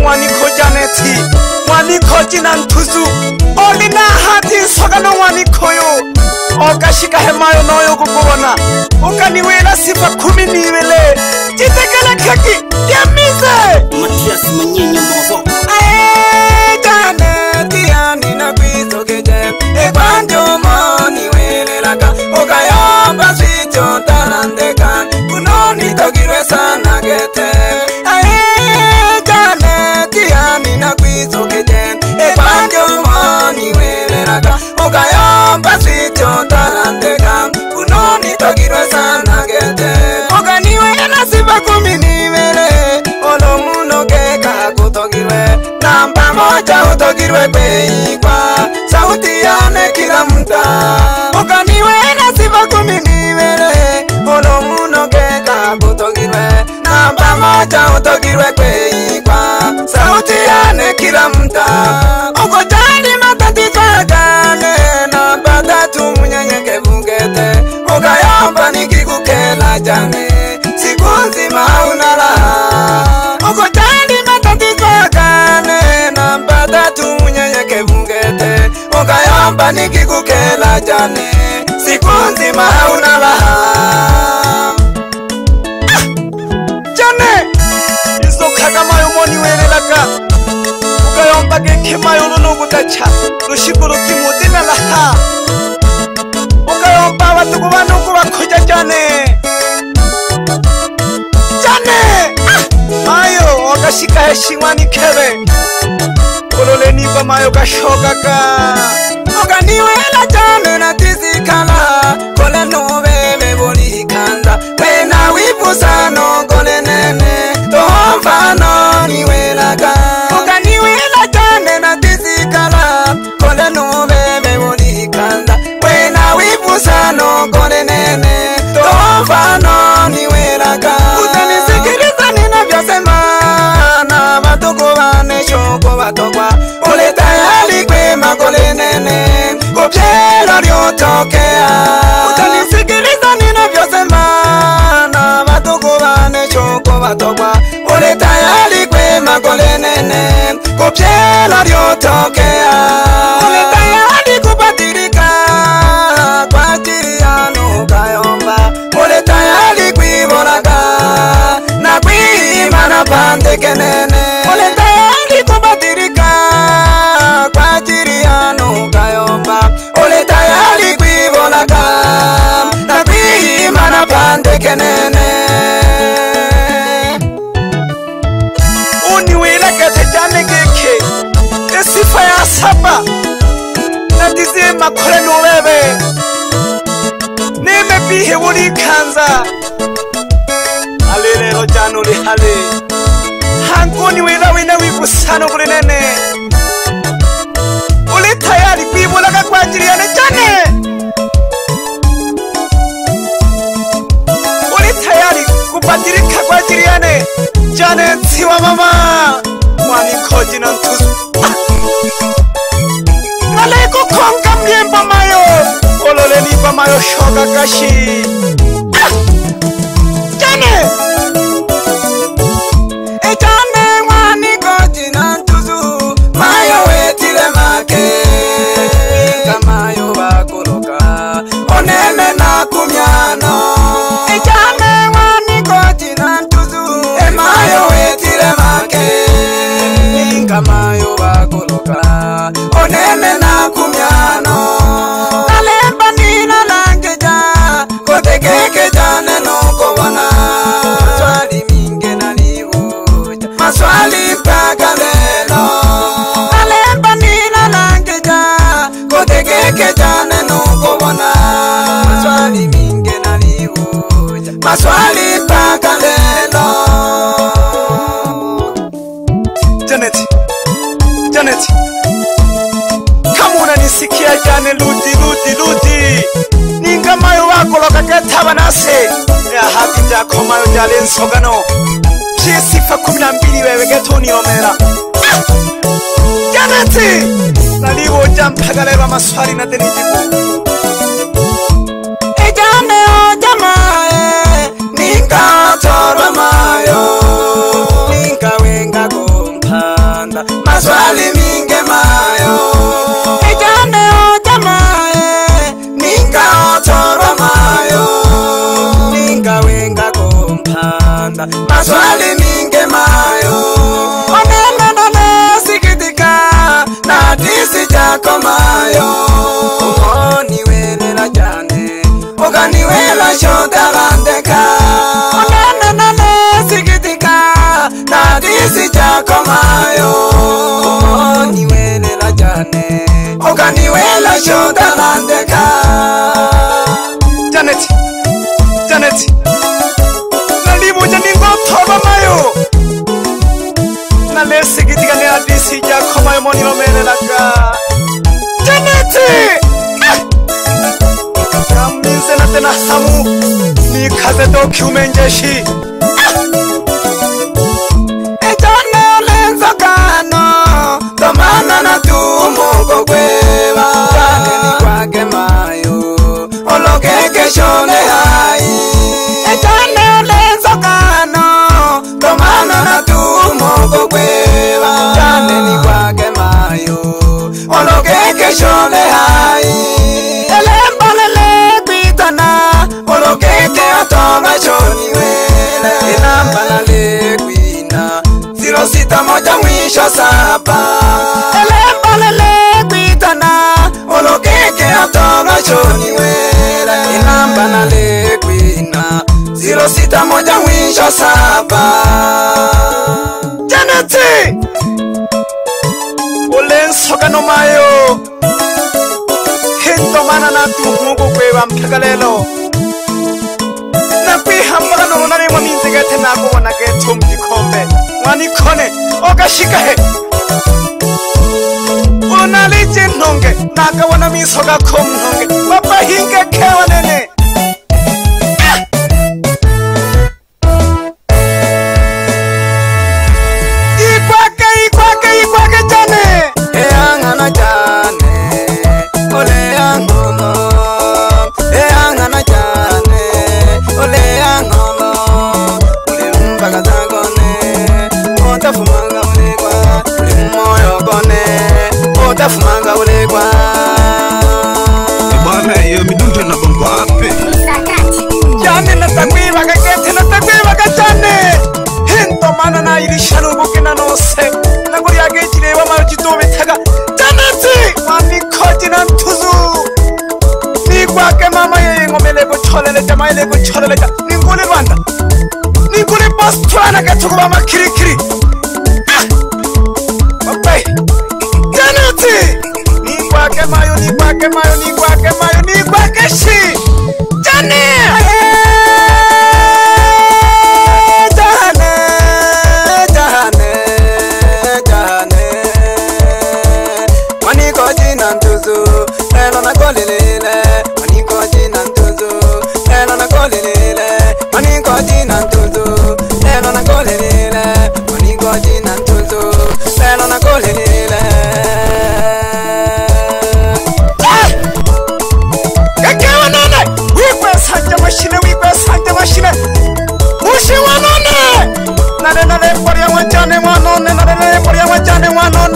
waniko janeti waniko jinantuzu olina hati sogano waniko yo okashika hemayo noyo kukubona ukaniwela sifa 12 jitekele keki yamize Matias Manyenye Mbovo janeti anina kwizokeje ekwanjo moni welelaka okayomba swicho tarandeka kunoni togirwe sana gete janeti anina kwizokeje ekwanjo moni welelaka okayomba swicho tarandeka kunoni togirwe sana gete okaniwela sifa 12 olomuno keka kutogirwe namba moja utogirwe peikwa sauti yane kila mta okaniwela sifa 12 olomuno keka kutogirwe namba moja utogirwe peikwa sauti yane kila mta okotani matatizo gane namba 3 munyenyekevu ngete okayomba nikikukela jane siku nzima unala okotani matatizo gane namba 3 munyenyekevu ngete okayomba nikikukela jane siku nzima unala jane izokaga mayo moni welelaka okayomba gekemayo lunugutacha lushikuru kimudina laha okayomba batukubana ukubakuja jane mayo okashika heshimwani kebe ololeni pa mayo kashokaka okaniwela jane natizikala kole nobebe bolikanda wena wipusano kole nene tohomfano niwelaka okaniwela jane natizikala kole nobebe bolikanda wena wipusano kole nene tohomfano niwelaka utanisikiliza ninavyosema na batokobane shoko batokwa ole tayari kwema kole nene kopyela lyotokea utanisikiliza ninavyosema na batokobane shoko batokwa ole tayari kwema kole nene kopyela lyotokea ole tayari kubadirika kwa ajili yanu kayomba ole tayari kwibolaka na kwimana pande kenene ole tayari kubadirika kwa ajili yanu kayomba ole tayari kwibolaka na kwimana pande kenene uniwelaka tejane geke esifa ya 7 nadize makole nobebe neme bihe bulikanza alelelo jano lihale hankoni wena wibusano kule nene uli tayari kwibulaka kwa ajili yane jane uli tayari kubadirika kwa ajili yane jane ntiwa mama mwani koji na ntuzu naleko konga mliemba mayo ololeni pa mayo shoka kashi jane jane mwani koji na ntuzu mayo wetile make kamayo bakoloka onene na kumyano jane mwani koji na ntuzu mayo wetile make kamayo bakoloka onene na kumyano nalemba nina langeja kotekeke jane nokobana maswali minge naliuja maswali mpaka lelo nalemba nina langeja kotekeke jane nokobana maswali minge naliuja maswali mpaka lelo Janet kama unanisikia jane ludi ninga mayo wako lokaketaba nase ya hati jako mayo jale nsogano sifa 12 wewe getoni omera Janet naliwo jampagaleba maswali na denijibu ejane ojamae ninga torwa mayo ninga wenga gompa maswali mingi mayo ejane ojamae ninga otoro mayo ninga wenga kumpanda maswali mingi mayo onenene sikitika na disi jako mayo niwelela jane oganiwela shodarandeka onenene sikitika na disi jako mayo niwelela jane oganiwela shodarandeka Janet nalibu janingo toba mayo nale sikitika ne adisi jako mayo moniro melelaga Janet Kaminse na tena hamu ni kaze do kumenjeshi ejane lenzo kano tomana na tumongo kweva jane ni kwake mayo olokeke shone hai ejane lenzo kano tomana na tumongo kweva jane ni kwake mayo olokeke shone hai olokeke atonga shoni wele inambala lekwina 06 mwisho 7 elembale lekwitana olokeke atonga shoni wele inambala lekwina 06 mwisho 7 Janeti olensoka no mayo hinto mana na tumungu kweba mkagalelo Hambara no nani mwaminzi gete nako wanage tumji kombe Mwani kone okashika he Unali jinonge Naka wana misoga kumnonge Wapa hinge kewa nene Ikwake jane Eangana jane Ole angono Eangana jane Ole angolo Ule mbaga zagone Otafumanga ulegwa Ule moyo gone Otafumanga ulegwa Bwana iyo midunja na bongo ape Jane natakwiwa kagete natakwiwa kajane Hinto mana na ilishanu bukina nose Naguri agechile wa marujitobe taga Janeti Mami koji na ntuzu Nikwake mama yeye ngomele kucholeleja maile kucholeleja Ninguli Rwanda Ninguli Botswana katukuba makirikiri Mabay Janeti Nikwake mayo Nikwake shi Jane Maniko jina ntuzu Elo na golilele Maniko jina ntuzu Elo na golilele Maniko jina ntuzu Elo na golilele Maniko jina ntuzu Elo na golilele Kekewa nane Wikwe sanja mashine Mushi wanone Nare poria wajane wanone Nare poria wajane wanone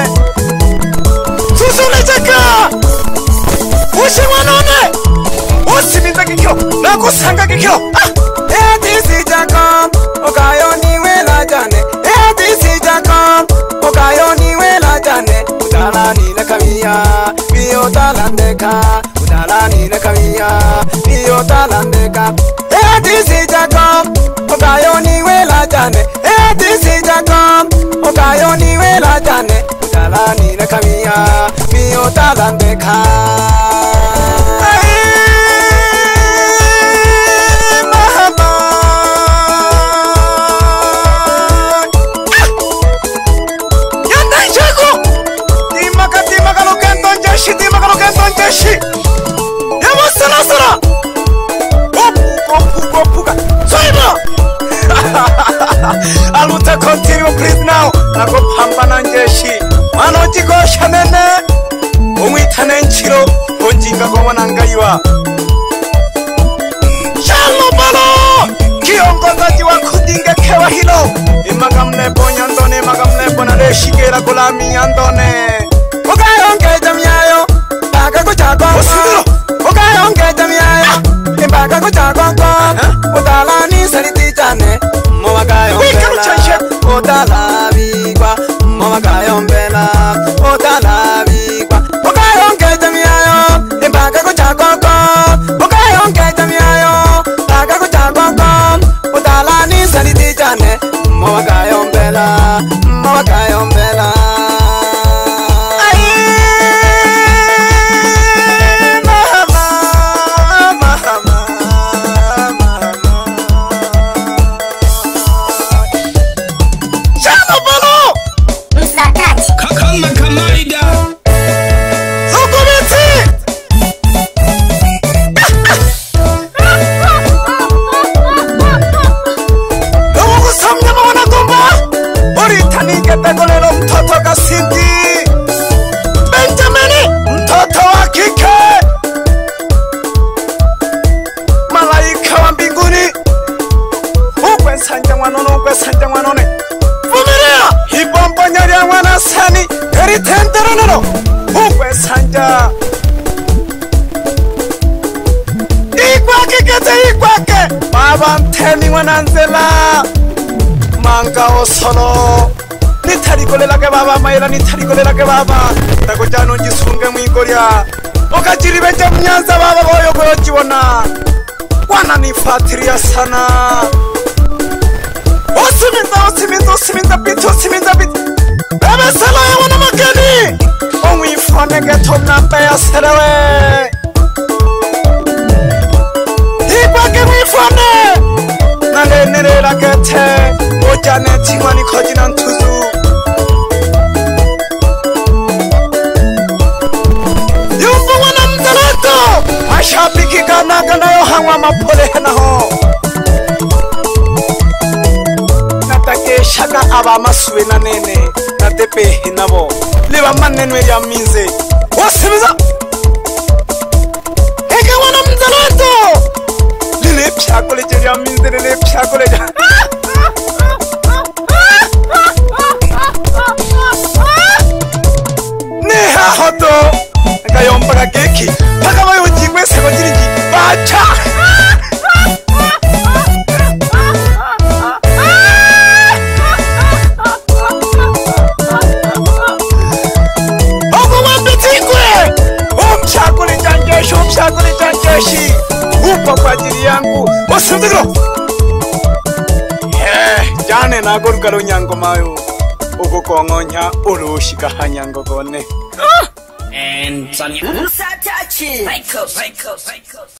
Susule jaka Mushi wanone Usiminza kikyo Nakusanga kikyo Edisi jaka Okayo niwela jane Edisi jaka Okayo niwela jane Udala nile kamia Biyo talandeka Udala nile kamia Biyo talandeka Edisi jaka Okayo niwela jane Edisi jaka Okayo niwela jane Udala nile kamia Biyo talandeka Aluta continue please now Nako pambana njeshi Mano jiko shanene Umwitane nchiro Onjinga kwa wanangaiwa Shalo balo Kiongozaji wa kudinge kewa hilo Imagamlepo nyandone Imagamlepo na leshigera Kula miandone Ugayo jamiayo Baka kuchagongo Ugayo jamiayo Baka kuchagongo Udala ni saliti jane Mwagayo mbela Udala bigwa Mwagayo mbela Udala bigwa Ugayo jamiayo Baka kuchagongo Ugayo jamiayo Baka kuchagongo Udala ni saliti jane Mwagayo mbela Mwagayo mbela Sanja Ikwake Baba mtemi wananzela Manga osolo Nitarikolelake baba maila nitarikolelake baba Nakojano njisunge mwingoria Okajiri beja mnyanza baba goyo goyo jiwana Wana nifatiria sana Osiminda bitu Bebe salo ya wana makeni Onwifone geto mnambe ya serewe Ikwake mwifone Nalenirela gete Ojane tingwani kojina ntuzu Yumbu wana mzaleto Mashabiki gana yo hangwa mapole henaho Natake shaka aba masuwe na nene Natepe hinabo Liba manenwe ya minze Wasimiza Eke wana mzaleto Lile pshakole jeri ya minze Lile pshakole jeri Neha hoto Kayompaga keki Paka bayo jingwe seko jiriji Bacha Umshakuli janjeshi Upa kwa jiri yangu Osundiro Jane na gorukaro nyango mayo Uko kongonya Urushika hanyango gone And Sonia Musatachi Michael